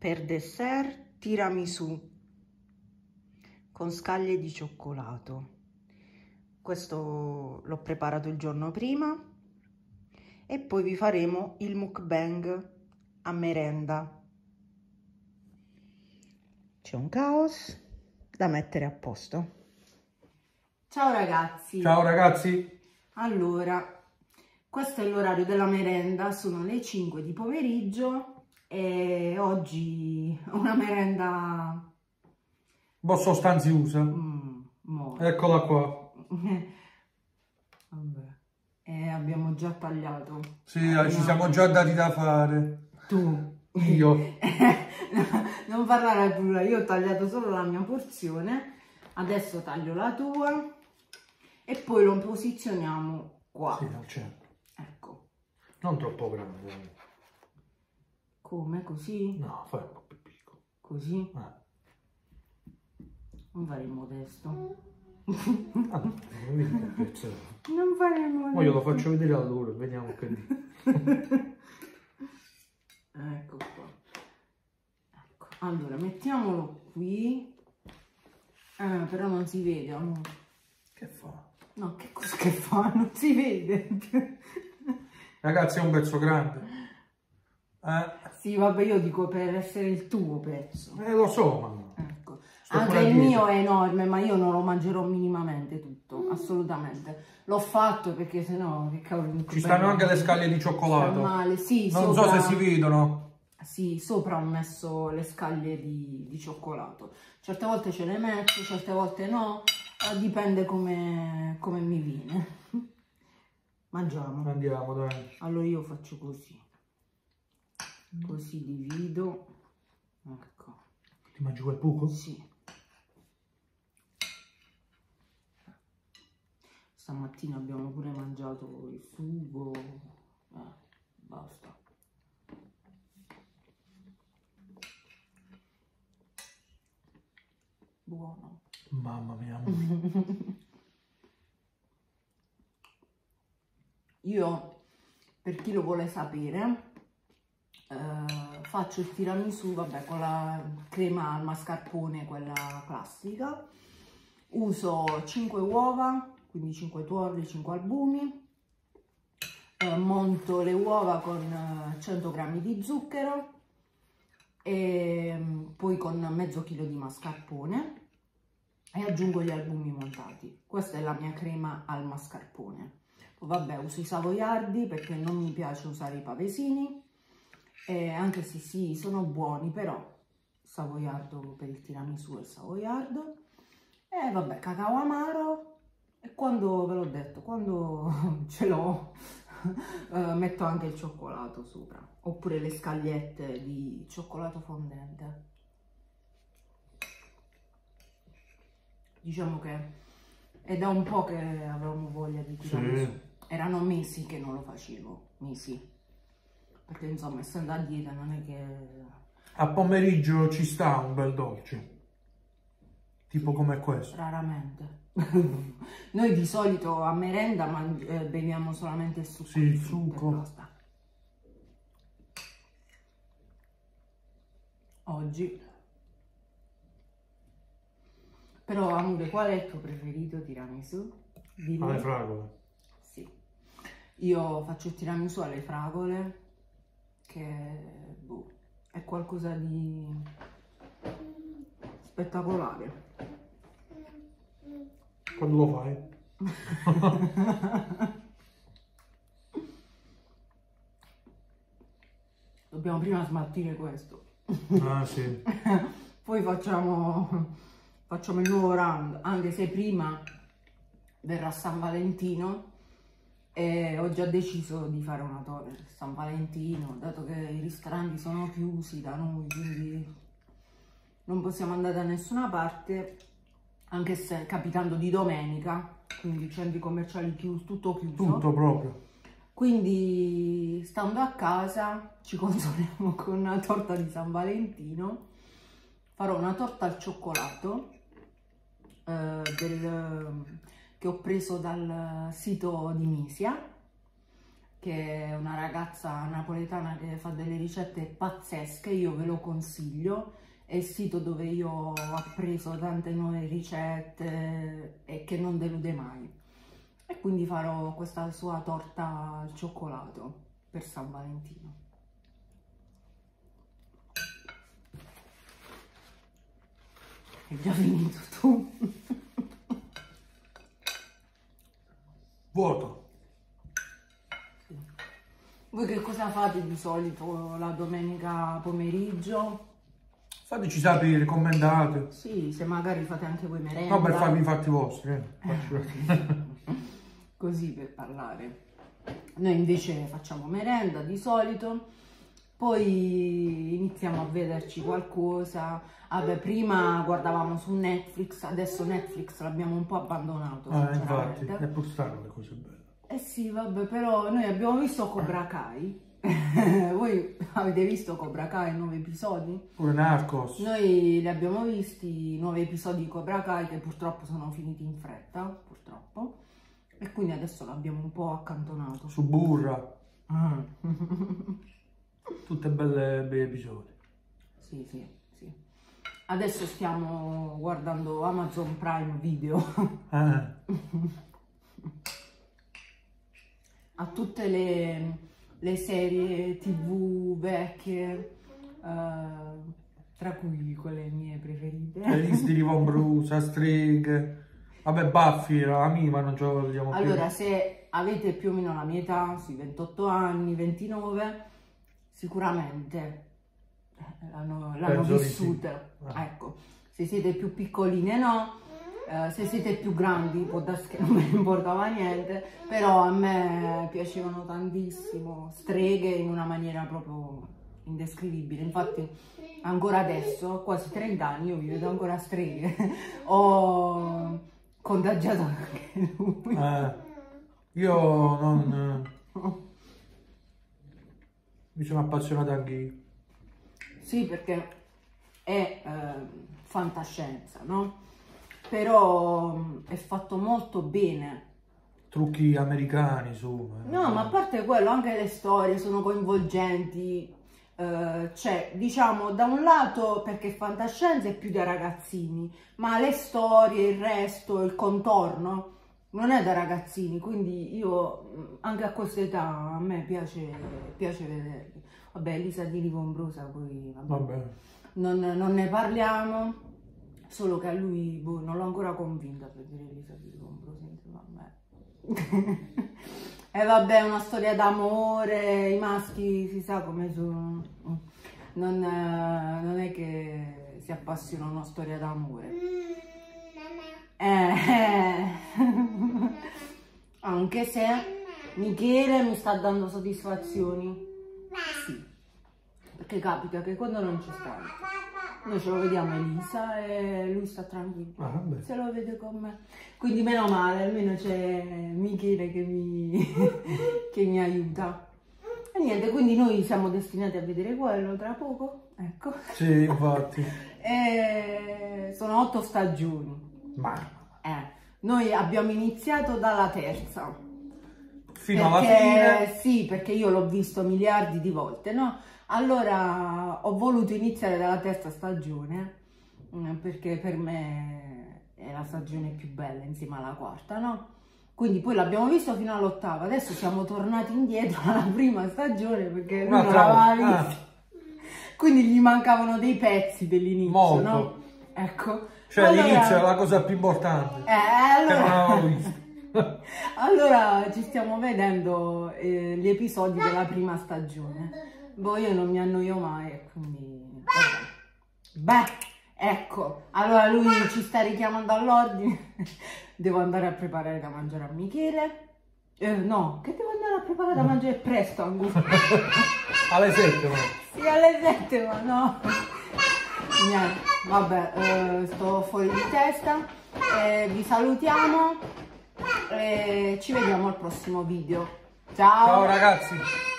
per dessert tiramisù con scaglie di cioccolato. Questo l'ho preparato il giorno prima e poi vi faremo il mukbang a merenda. C'è un caos da mettere a posto. Ciao ragazzi! Ciao ragazzi! Allora, questo è l'orario della merenda, sono le 5 di pomeriggio e oggi una merenda un po' sostanziosa. Eccola qua. Vabbè. Abbiamo già tagliato. Sì, ci siamo già dati da fare. Tu. Io. Non parlare al plurale, io ho tagliato solo la mia porzione, adesso taglio la tua e poi lo posizioniamo qua. Sì, al centro. Ecco. Non troppo grande. Come? Così? No, fai un po' più piccolo. Così? Non fare il modesto. Ah, non fare il modesto. Ora io lo faccio vedere a loro, vediamo che ecco qua. Ecco. Allora, mettiamolo qui. Però non si vede, amore. Che fa? No, che cosa che fa? Non si vede. Ragazzi, è un pezzo grande. Sì, vabbè, io dico per essere il tuo pezzo. Lo so, ma... Ecco. Anche il mio è enorme, ma io non lo mangerò minimamente tutto, assolutamente. L'ho fatto perché sennò, che cavolo... Ci stanno anche le scaglie di cioccolato. Male. Sì, non sopra... so se si vedono. Sì, sopra ho messo le scaglie di cioccolato. Certe volte ce le metto, certe volte no, dipende come mi viene. Mangiamo. Andiamo, dai. Allora io faccio così. Così divido. Ecco. Ti mangi quel buco? Sì. Stamattina abbiamo pure mangiato il sugo. Basta. Buono. Mamma mia. Io, per chi lo vuole sapere, faccio il tiramisù, vabbè, con la crema al mascarpone, quella classica. Uso 5 uova, quindi 5 tuorli, 5 albumi. Monto le uova con 100 g di zucchero e poi con mezzo chilo di mascarpone e aggiungo gli albumi montati. Questa è la mia crema al mascarpone. Poi vabbè, uso i savoiardi perché non mi piace usare i pavesini, anche se sì, sono buoni, però savoiardo per il tiramisù è savoiardo. E vabbè, cacao amaro, e quando, ve l'ho detto, quando ce l'ho metto anche il cioccolato sopra, oppure le scagliette di cioccolato fondente. Diciamo che è da un po' che avevamo voglia di tiramisù. Sì. Erano mesi che non lo facevo, mesi. Perché insomma, essendo a dieta non è che... A pomeriggio ci sta un bel dolce. Tipo come questo. Raramente. Noi di solito a merenda beviamo solamente il succo. Sì, il succo. Oggi. Però amore, qual è il tuo preferito tiramisù? Alle fragole. Sì. Io faccio il tiramisù alle fragole, che boh, è qualcosa di spettacolare. Quando lo fai? Dobbiamo prima smaltire questo. Ah sì. Poi facciamo il nuovo round, anche se prima verrà San Valentino e ho già deciso di fare una torta per San Valentino, dato che i ristoranti sono chiusi da noi, quindi non possiamo andare da nessuna parte, anche se capitando di domenica, quindi centri commerciali chiusi, tutto chiuso. Tutto proprio. Quindi stando a casa ci consoliamo con una torta di San Valentino. Farò una torta al cioccolato che ho preso dal sito di Misia, che è una ragazza napoletana che fa delle ricette pazzesche, io ve lo consiglio, è il sito dove io ho appreso tante nuove ricette e che non delude mai. E quindi farò questa sua torta al cioccolato per San Valentino. Hai già finito tu? Vuoto. Sì. Voi che cosa fate di solito la domenica pomeriggio? Fateci sapere, commentate. Sì, se magari fate anche voi merenda. No, per farvi i fatti vostri. Così per parlare. Noi invece facciamo merenda di solito, poi iniziamo a vederci qualcosa. Vabbè, prima guardavamo su Netflix, adesso Netflix l'abbiamo un po' abbandonato, Infatti, è pur strano le cose belle. Eh sì, vabbè, però noi abbiamo visto Cobra Kai. Voi avete visto Cobra Kai, 9 episodi? Pure Narcos. Noi li abbiamo visti, 9 episodi di Cobra Kai che purtroppo sono finiti in fretta, purtroppo. E quindi adesso l'abbiamo un po' accantonato. Su Burra. Tutte bei episodi. Sì, sì, sì. Adesso stiamo guardando Amazon Prime Video. A tutte le serie TV vecchie, tra cui quelle mie preferite. Le liste di Von Bruce, Streghe. Vabbè, Buffy, la mia, ma non ce la vediamo più. Allora, se avete più o meno la mia età, sui 28 anni, 29, sicuramente l'hanno vissuta. Sì. Ecco, se siete più piccoline no, se siete più grandi può darsi che non me ne importava niente, però a me piacevano tantissimo, Streghe in una maniera proprio indescrivibile. Infatti ancora adesso, a quasi 30 anni, io vi vedo ancora Streghe. Ho contagiato anche lui. Io non... mi sono appassionato anche io. Sì, perché è fantascienza, no? Però è fatto molto bene. Trucchi americani su. No, ma a parte quello, anche le storie sono coinvolgenti. Cioè, diciamo, da un lato perché fantascienza è più da ragazzini, ma le storie, il resto, il contorno non è da ragazzini, quindi io anche a questa età a me piace vederli. Vabbè, Elisa di Livombrosa poi vabbè. Non ne parliamo, solo che a lui non l'ho ancora convinta per vedere Elisa di Livombrosa insieme a me. E vabbè, è una storia d'amore, i maschi si sa come sono, non è che si appassionano a una storia d'amore. Anche se Michele mi sta dando soddisfazioni, sì, perché capita che quando non ci sta, noi ce lo vediamo Elisa e lui sta tranquillo, se lo vede con me. Quindi meno male, almeno c'è Michele che mi aiuta. E niente, quindi noi siamo destinati a vedere quello tra poco, ecco. Sì, infatti. Sono 8 stagioni. Noi abbiamo iniziato dalla terza. Fino alla fine? Sì, perché io l'ho visto miliardi di volte, no? Allora ho voluto iniziare dalla terza stagione, perché per me è la stagione più bella insieme alla quarta, no? Quindi poi l'abbiamo visto fino all'8ª, adesso siamo tornati indietro alla prima stagione perché lui non l'aveva visto. Quindi gli mancavano dei pezzi dell'inizio, no? Ecco. Cioè allora, l'inizio è la cosa più importante. Allora ci stiamo vedendo gli episodi della prima stagione. Boh, io non mi annoio mai, quindi... Beh, ecco, allora lui ci sta richiamando all'ordine. Devo andare a preparare da mangiare a Michele. No, che devo andare a preparare da mangiare presto, Angusto. Alle 7, ma. Sì, alle 7, ma no. Niente, vabbè, sto fuori di testa. Vi salutiamo e ci vediamo al prossimo video. Ciao! Ciao ragazzi!